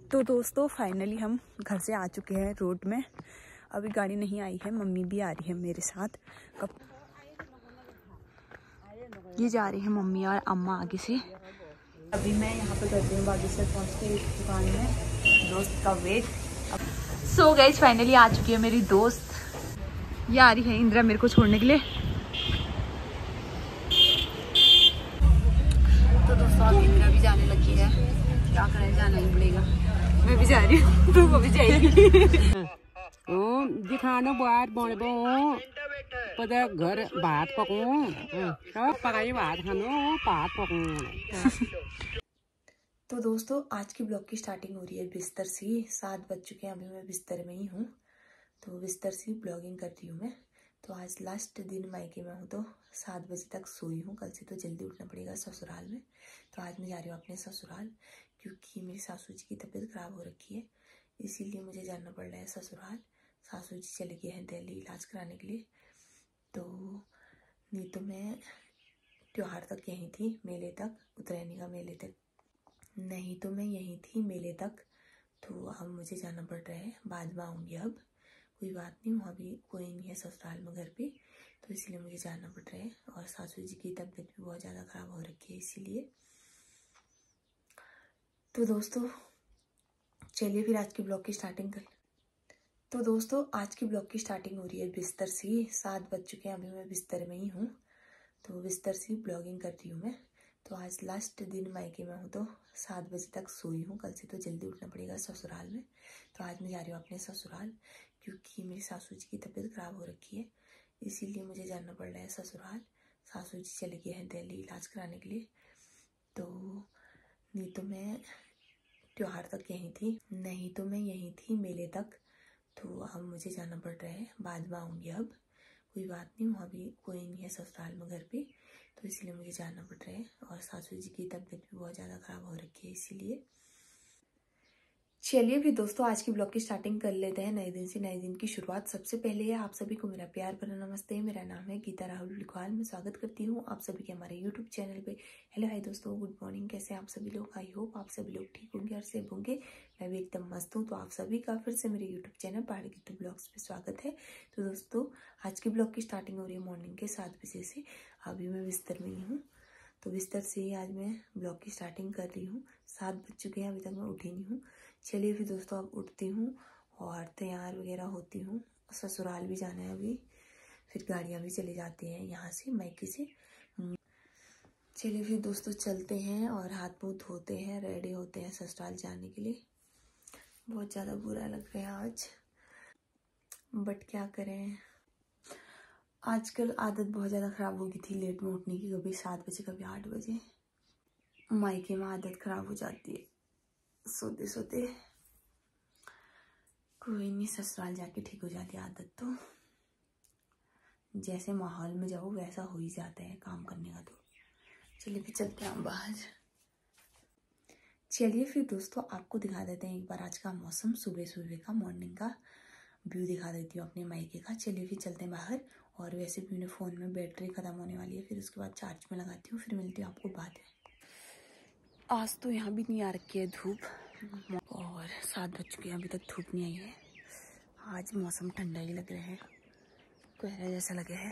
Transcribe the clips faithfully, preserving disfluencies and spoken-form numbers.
तो दोस्तों फाइनली हम घर से आ चुके हैं रोड में। अभी गाड़ी नहीं आई है, मम्मी भी आ रही है मेरे साथ। कब ये जा रही है मम्मी और अम्मा आगे से। अभी मैं यहाँ पे करती हूँ बागेश्वर पहुँच के एक दुकान में दोस्त का वेट। सो गाइस फाइनली आ चुकी है मेरी दोस्त। ये आ रही है इंदिरा मेरे को छोड़ने के लिए। तो दोस्तों अब इंदिरा भी जाने लगी है, क्या करें, जाना ही पड़ेगा। मैं भी जा रही हूँ, तू कभी जाएगी। दिखानो बाहर बने पता घर भात पकाऊं सब पकाई भात खानो भात पकाऊं। तो दोस्तों आज की ब्लॉग की स्टार्टिंग हो रही है बिस्तर से। सात बज चुके हैं, अभी मैं बिस्तर में ही हूँ। तो बिस्तर से ब्लॉगिंग कर रही हूँ मैं। तो आज लास्ट दिन मायके में हूँ, तो सात बजे तक सोई हूँ। कल से तो जल्दी उठना पड़ेगा ससुराल में। तो आज मैं जा रही हूँ अपने ससुराल, क्योंकि मेरी सासू जी की तबीयत खराब हो रखी है, इसीलिए मुझे जाना पड़ रहा है ससुराल। सासू जी चले गए हैं दिल्ली इलाज कराने के लिए। तो नहीं तो मैं त्योहार तक यहीं थी, मेले तक, उत्तरायणी का मेले तक नहीं तो मैं यहीं थी मेले तक। तो अब मुझे जाना पड़ रहा है, बाद में आऊँगी। अब कोई बात नहीं, वहाँ भी कोई नहीं है ससुराल में घर पे, तो इसलिए मुझे जाना पड़ रहा है। और सासू जी की तबीयत भी बहुत ज़्यादा ख़राब हो रखी है, इसीलिए। तो दोस्तों चलिए फिर आज की ब्लॉग की स्टार्टिंग कर। तो दोस्तों आज की ब्लॉग की स्टार्टिंग हो रही है बिस्तर से। सात बज चुके हैं, अभी मैं बिस्तर में ही हूँ। तो बिस्तर से ब्लॉगिंग कर रही हूँ मैं। तो आज लास्ट दिन मायके में हूँ, तो सात बजे तक सोई हूँ। कल से तो जल्दी उठना पड़ेगा ससुराल में। तो आज मैं जा रही हूँ अपने ससुराल, क्योंकि मेरी सासू जी की तबीयत ख़राब हो रखी है, इसीलिए मुझे जाना पड़ रहा है ससुराल। सासू जी चले गए हैं दिल्ली इलाज कराने के लिए। तो नहीं तो मैं त्योहार तक यहीं थी नहीं तो मैं यहीं थी मेले तक। तो अब मुझे जाना पड़ रहा है, बाद में आऊँगी। अब कोई बात नहीं, वहाँ भी कोई नहीं है ससुराल में घर पे, तो इसलिए मुझे जाना पड़ रहा है। और सासू जी की तबीयत भी बहुत ज़्यादा ख़राब हो रखी है, इसीलिए। चलिए फिर दोस्तों आज की ब्लॉग की स्टार्टिंग कर लेते हैं। नए दिन से नए दिन की शुरुआत। सबसे पहले है आप सभी को मेरा प्यार भरा नमस्ते। मेरा नाम है गीता राहुल लिखवाल। मैं स्वागत करती हूँ आप सभी के हमारे यूट्यूब चैनल पे। हेलो हाय दोस्तों, गुड मॉर्निंग। कैसे आप सभी लोग? आई होप आप सभी लोग ठीक होंगे और सेफ होंगे। मैं भी एकदम मस्त हूँ। तो आप सभी का फिर से मेरे यूट्यूब चैनल पहाड़ी गीता ब्लॉग्स पे स्वागत है। तो दोस्तों आज की ब्लॉग की स्टार्टिंग हो रही है मॉर्निंग के सात बजे से। अभी मैं बिस्तर में ही हूँ, तो बिस्तर से ही आज मैं ब्लॉग की स्टार्टिंग कर रही हूँ। सात बज चुके हैं, अभी तक मैं उठी नहीं हूँ। चलिए फिर दोस्तों अब उठती हूँ और तैयार वगैरह होती हूँ। ससुराल भी जाना है अभी, फिर गाड़ियाँ भी चली जाती हैं यहाँ से मायके से। चलिए फिर दोस्तों चलते हैं और हाथ मुँह धोते हैं, रेडी होते हैं ससुराल जाने के लिए। बहुत ज़्यादा बुरा लग रहा है आज, बट क्या करें, आजकल आदत बहुत ज़्यादा ख़राब हो गई थी लेट में उठने की। कभी सात बजे कभी आठ बजे। मायके में आदत ख़राब हो जाती है सोते सोते। कोई नहीं, ससुराल जाके ठीक हो जाती है आदत। तो जैसे माहौल में जाओ वैसा हो ही जाता है काम करने का। तो चलिए फिर चलते हैं बाहर। चलिए फिर दोस्तों आपको दिखा देते हैं एक बार आज का मौसम, सुबह सुबह का मॉर्निंग का व्यू दिखा देती हूँ अपने मायके का। चलिए फिर चलते हैं बाहर। और वैसे भी मेरे फ़ोन में बैटरी ख़त्म होने वाली है, फिर उसके बाद चार्ज में लगाती हूँ। फिर मिलती हूँ आपको बाद में। आज तो यहाँ भी नहीं आ रखी है धूप, और सात बज चुके हैं, अभी तक धूप नहीं आई है। आज मौसम ठंडा ही लग रहा है, कोहरा जैसा लगा है।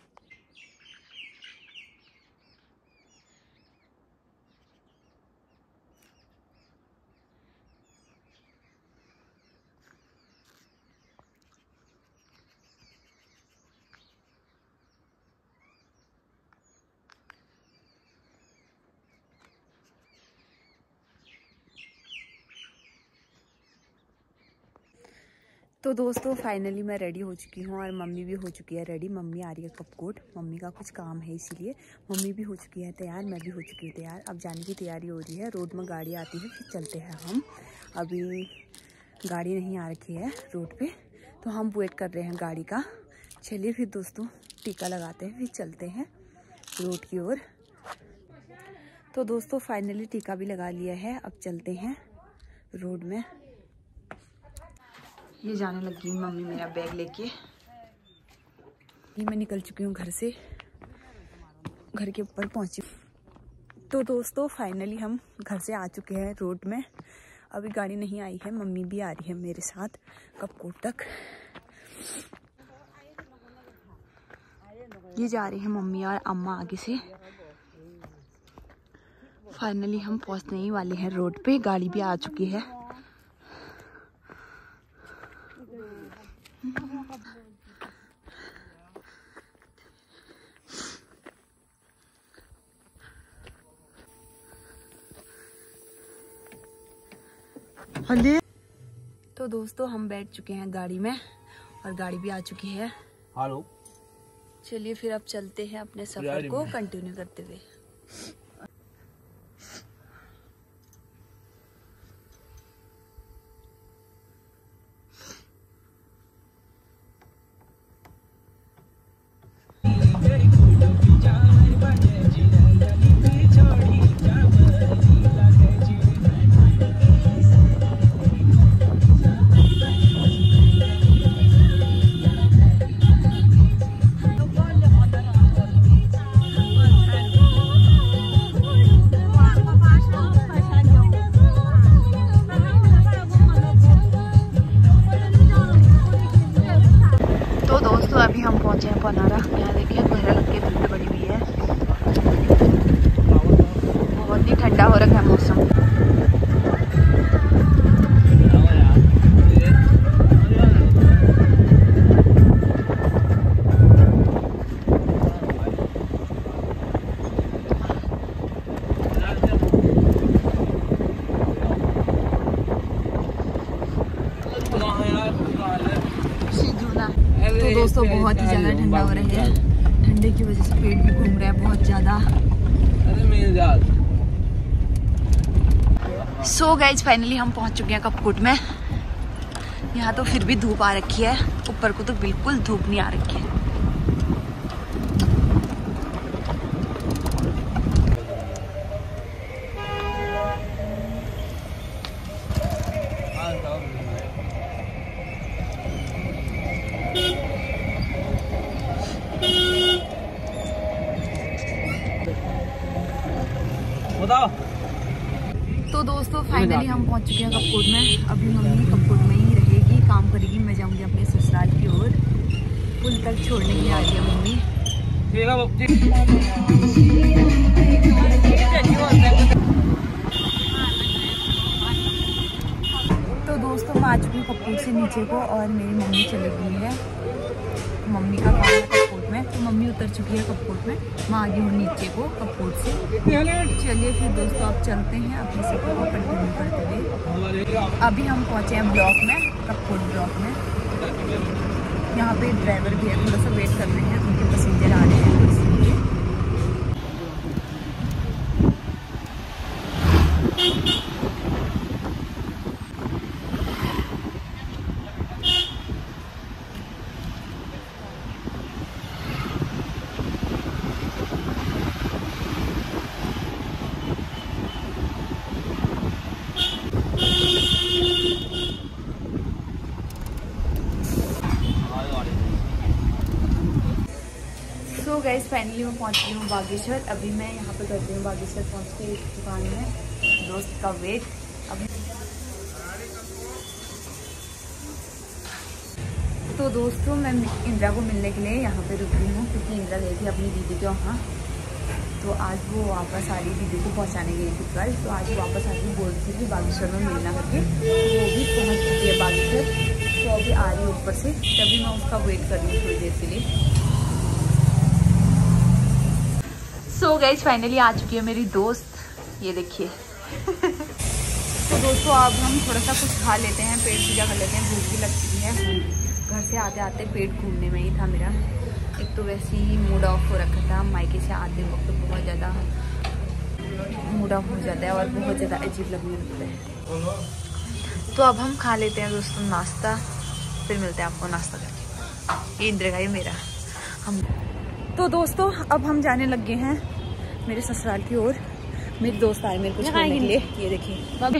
तो दोस्तों फाइनली मैं रेडी हो चुकी हूँ और मम्मी भी हो चुकी है रेडी। मम्मी आ रही है कपकोट, मम्मी का कुछ काम है इसीलिए। मम्मी भी हो चुकी है तैयार, मैं भी हो चुकी हूँ तैयार। अब जाने की तैयारी हो रही है। रोड में गाड़ी आती है फिर चलते हैं हम। अभी गाड़ी नहीं आ रखी है रोड पे, तो हम वेट कर रहे हैं गाड़ी का। चलिए फिर दोस्तों टीका लगाते हैं, फिर चलते हैं रोड की ओर। तो दोस्तों फाइनली टीका भी लगा लिया है, अब चलते हैं रोड में। ये जाने लगी मम्मी मेरा बैग लेके। ये मैं निकल चुकी हूँ घर से, घर के ऊपर पहुँची। तो दोस्तों फाइनली हम घर से आ चुके हैं रोड में। अभी गाड़ी नहीं आई है, मम्मी भी आ रही है मेरे साथ कपकोट तक। ये जा रही है मम्मी और अम्मा आगे से। फाइनली हम पहुंचने ही वाले हैं रोड पे, गाड़ी भी आ चुकी है। तो दोस्तों हम बैठ चुके हैं गाड़ी में और गाड़ी भी आ चुकी है। हेलो, चलिए फिर अब चलते हैं अपने सफर को कंटिन्यू करते हुए। अभी हम पहुंचे हैं पनारा। यहाँ देखिए कोहरा लग के धूप पड़ी हुई है, बहुत ही ठंडा हो रखा है मौसम। तो दोस्तों बहुत ही ज़्यादा ठंडा हो रहा है, ठंडे की वजह से पेट भी घूम रहा है बहुत ज़्यादा। सो गाइज फाइनली हम पहुंच चुके हैं कपकोट में। यहाँ तो फिर भी धूप आ रखी है, ऊपर को तो बिल्कुल धूप नहीं आ रखी है। तो दोस्तों फाइनली हम पहुंच चुके हैं कपकोट में। अभी मम्मी कपकोट में ही रहेगी, काम करेगी, मैं जाऊंगी अपने ससुराल की ओर। पुल तक छोड़ने के लिए आ रही है मम्मी। तो दोस्तों मैं आ चुकी हूँ कपकोट से नीचे को और मेरी मम्मी चली गई है, मम्मी का काम है कपकोट में। तो मम्मी उतर चुकी है कपकोट में, मैं आ गई हूँ नीचे को कपकोट से। चलिए फिर दोस्तों आप चलते हैं अपने सफर को कंटिन्यू करते हुए। अभी हम पहुँचे हैं ब्लॉक में, कपकोट ब्लॉक में। यहाँ पे ड्राइवर भी है, थोड़ा सा वेट कर रहे हैं, उनके पैसेंजर आ रहे हैं इसलिए। तो गाइस फाइनली मैं पहुंच गई हूँ बागेश्वर। अभी मैं यहाँ पे करती हूँ बागेश्वर पहुँच के एक दुकान में दोस्त का वेट। अभी तो दोस्तों मैं इंदिरा को मिलने के लिए यहाँ पे रुकी हूँ, क्योंकि इंदिरा गई थी अपनी दीदी के वहाँ। तो आज वो वापस आ रही, दीदी को पहुँचाने गई थी कल, तो आज वापस आके बोल रही थी बागेश्वर में मिलना करके। तो वो भी पहुँच चुकी है बागेश्वर, तो अभी आ रही है ऊपर से, तभी मैं उसका वेट कर रही हूँ थोड़ी देर के लिए। सो गाइस फाइनली आ चुकी है मेरी दोस्त, ये देखिए। तो दोस्तों अब हम थोड़ा सा कुछ खा लेते हैं, पेट पूजा कर लेते हैं, भूख भी लग चुकी है। घर से आते आते पेट घूमने में ही था मेरा। एक तो वैसे ही मूड ऑफ हो रखा था, मायके से आते वक्त तो बहुत ज़्यादा मूड ऑफ हो जाता है और बहुत ज़्यादा अजीब लगने लगता है। तो अब हम खा लेते हैं दोस्तों नाश्ता, फिर मिलते हैं आपको नाश्ता करके। ये इंदिरा का ही मेरा हम। तो दोस्तों अब हम जाने लग गए हैं मेरे ससुराल की ओर। मेरी दोस्त आए मेरे को छोड़ने के लिए, ये देखिए।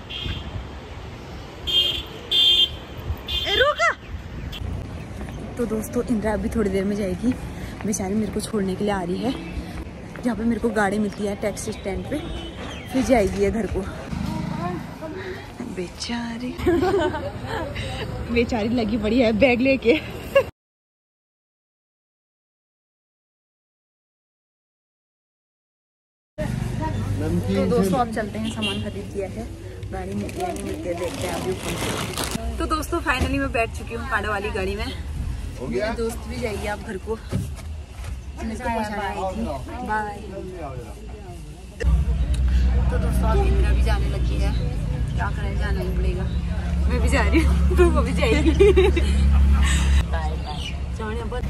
तो दोस्तों इंदिरा अभी थोड़ी देर में जाएगी, बेचारी मेरे को छोड़ने के लिए आ रही है। जहाँ पे मेरे को गाड़ी मिलती है टैक्सी स्टैंड पे, फिर जाएगी है घर को। बेचारी बेचारी लगी पड़ी है बैग लेके। तो दोस्तों अब चलते हैं, सामान खरीद लिया है, गाड़ी मिलती है नहीं मिलती है देखते हैं अभी ऊपर। तो दोस्तों फाइनली मैं बैठ चुकी हूँ काड़ा वाली गाड़ी में। मेरी दोस्त भी जाइए आप घर को, मैं इसको पहुँचाने आई थी। बाय। तो दोस्तों अब इंदिरा भी जाने लगी है, क्या करें जाना ही पड़ेगा। मैं भी जा रही हूँ तो वो भी जाएगी। Bye bye.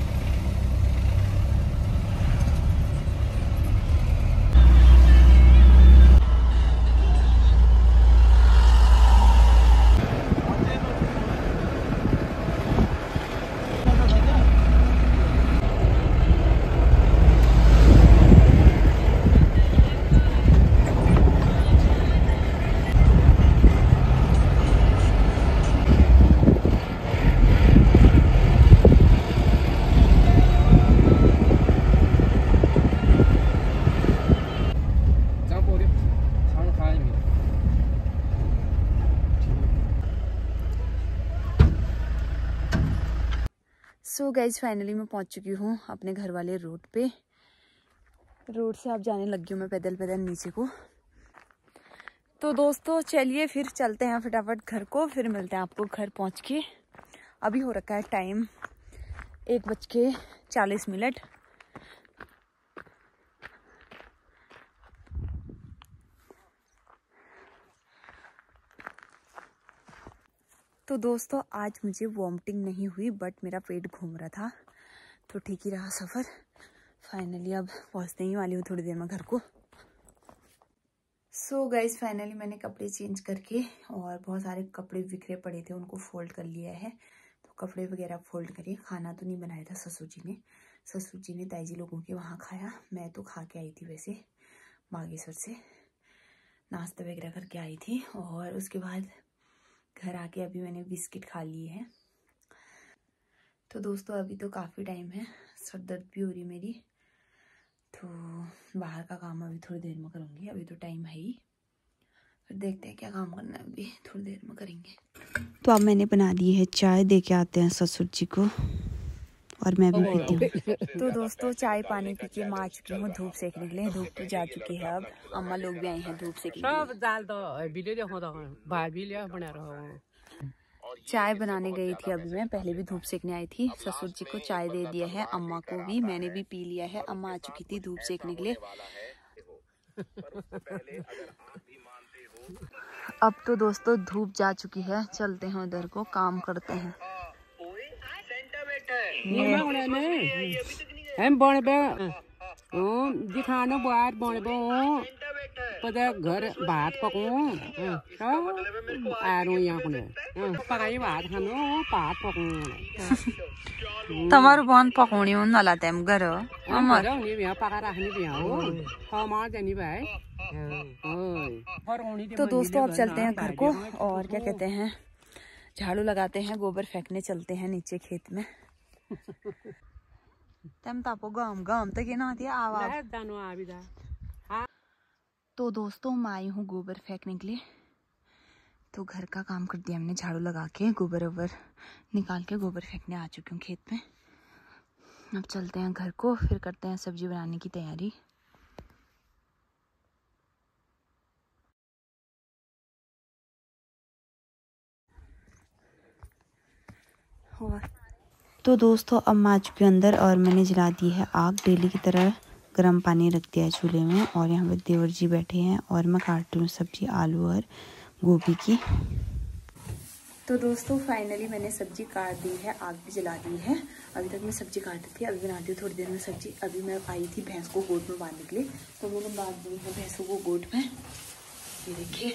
So guys finally मैं पहुंच चुकी हूँ अपने घर वाले रोड पे। रोड से अब जाने लगी हूँ मैं पैदल पैदल नीचे को। तो दोस्तों चलिए फिर चलते हैं फटाफट घर को, फिर मिलते हैं आपको घर पहुँच के। अभी हो रखा है टाइम एक बज के चालीस मिनट। तो दोस्तों आज मुझे वॉमिटिंग नहीं हुई बट मेरा पेट घूम रहा था, तो ठीक ही रहा सफ़र। फाइनली अब पहुंचने ही वाली हूँ थोड़ी देर में घर को। सो गाइज फाइनली मैंने कपड़े चेंज करके, और बहुत सारे कपड़े बिखरे पड़े थे उनको फोल्ड कर लिया है। तो कपड़े वगैरह फोल्ड करिए। खाना तो नहीं बनाया था ससुर जी ने, ससुर जी ने ताई जी लोगों के वहाँ खाया। मैं तो खा के आई थी वैसे बागेश्वर से, नाश्ता वगैरह करके आई थी। और उसके बाद घर आके अभी मैंने बिस्किट खा लिए हैं। तो दोस्तों अभी तो काफ़ी टाइम है, सर दर्द भी हो रही मेरी, तो बाहर का काम अभी थोड़ी देर में करूँगी। अभी तो टाइम है ही, फिर देखते हैं क्या काम करना है, अभी थोड़ी देर में करेंगे। तो अब मैंने बना दी है चाय, दे के आते हैं ससुर जी को, और मैं भी पीती हूँ। तो दोस्तों चाय पानी पी के मैं आ चुकी हूँ धूप सेकने के लिए। धूप तो जा चुकी है, अब अम्मा लोग भी आए हैं धूप सेकने के लिए। चाय बनाने गई थी अभी मैं, पहले भी धूप सेकने आई थी। ससुर जी को चाय दे दिया है, अम्मा को भी, मैंने भी पी लिया है। अम्मा आ चुकी थी धूप सेकने के लिए। अब तो दोस्तों धूप जा चुकी है, चलते हैं उधर को, काम करते हैं। दिखानो बात बनबो पता घर भात पकाऊं आरो यहाँ कुने पकाई भात खानो भात पकाऊं तमारो बन पकाउने हो नला तेम गर अमर नि बिया पका राख्ने बिया हो हमार जानी भाई। तो दोस्तों अब चलते हैं घर को, और क्या कहते हैं झाड़ू लगाते हैं, गोबर फेंकने चलते हैं नीचे खेत में। तम तापो गम गम तक ये ना आती है आवाज। तो दोस्तों मैं आई हूँ गोबर फेंकने के लिए। तो घर का काम कर दिया हमने, झाड़ू लगा के गोबर वोबर निकाल के गोबर फेंकने आ चुकी हूँ खेत में। अब चलते हैं घर को, फिर करते हैं सब्जी बनाने की तैयारी। तो दोस्तों अब मैं आ चुकी हूँ अंदर, और मैंने जला दी है आग। डेली की तरह गर्म पानी रख दिया है चूल्हे में, और यहाँ पर देवर जी बैठे हैं, और मैं काट रही हूँ सब्जी आलू और गोभी की। तो दोस्तों फाइनली मैंने सब्जी काट दी है, आग भी जला दी है। अभी तक मैं सब्जी काट दी थी, अभी बनाती हूँ थोड़ी देर में सब्जी। अभी मैं आई थी भैंस को गोद में बांधने के लिए, तो मैंने बांध दी है भैंसों को गोद में। ये देखिए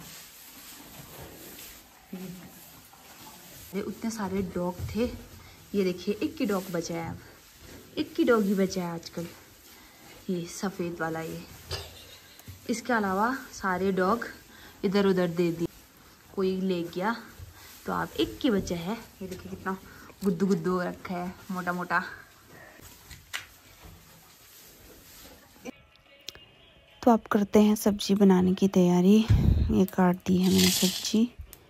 उतने सारे डॉग थे, ये देखिए एक ही डॉग बचा है, अब एक ही डॉग ही बचा है आजकल, ये सफ़ेद वाला। ये इसके अलावा सारे डॉग इधर उधर दे दिए, कोई ले गया, तो आप एक ही बचा है। ये देखिए कितना गुद्दू गुद्दू रखा है, मोटा मोटा। तो आप करते हैं सब्जी बनाने की तैयारी। ये काट दी है मैंने सब्जी।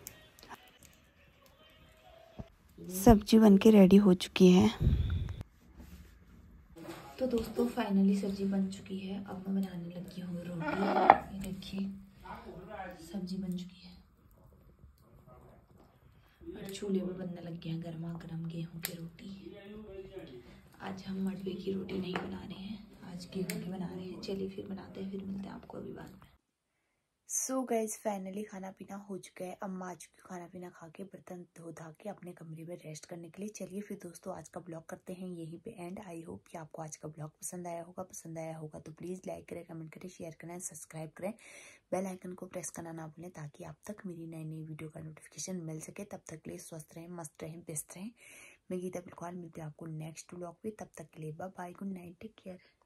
सब्जी बनके रेडी हो चुकी है। तो दोस्तों फाइनली सब्जी बन चुकी है। अब मैं बनाने लगी हूँ रोटी। ये देखिए सब्जी बन चुकी है और चूल्हे पे बनने लग गए हैं गर्मा गर्म गेहूं की रोटी। आज हम मडवे की रोटी नहीं बना रहे हैं, आज गेहूं की बना रहे हैं। चलिए फिर बनाते हैं, फिर मिलते हैं आपको अभी बाद में। सो गाइज फाइनली खाना पीना हो चुका है। अब मैं आ चुकी हूँ खाना पीना खा के, बर्तन धो धा के अपने कमरे में रेस्ट करने के लिए। चलिए फिर दोस्तों आज का ब्लॉग करते हैं यहीं पे एंड। आई होप कि आपको आज का ब्लॉग पसंद आया होगा। पसंद आया होगा तो प्लीज़ लाइक करें, कमेंट करें, शेयर करें, सब्सक्राइब करें, बेल आइकन को प्रेस करना ना भूलें ताकि आप तक मेरी नई नई वीडियो का नोटिफिकेशन मिल सके। तब तक के लिए स्वस्थ रहें, मस्त रहें, व्यस्त रहें। मैं गीता बिल्कुल मिलती हूँ आपको नेक्स्ट ब्लॉग पे। तब तक के लिए bye bye, good night, take care.